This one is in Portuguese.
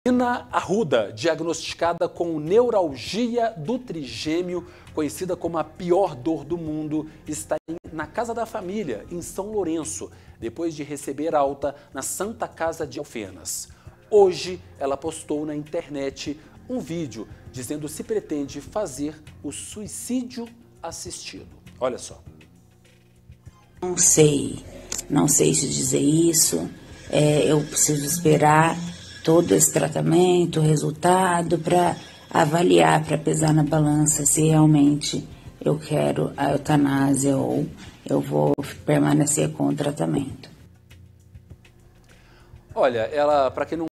Nina Arruda, diagnosticada com neuralgia do trigêmeo, conhecida como a pior dor do mundo, está na casa da família, em São Lourenço, depois de receber alta na Santa Casa de Alfenas. Hoje, ela postou na internet um vídeo dizendo se pretende fazer o suicídio assistido. Olha só. Não sei te dizer isso. Eu preciso esperar todo esse tratamento, o resultado, para avaliar, para pesar na balança se realmente eu quero a eutanásia ou eu vou permanecer com o tratamento. Olha, ela, para quem não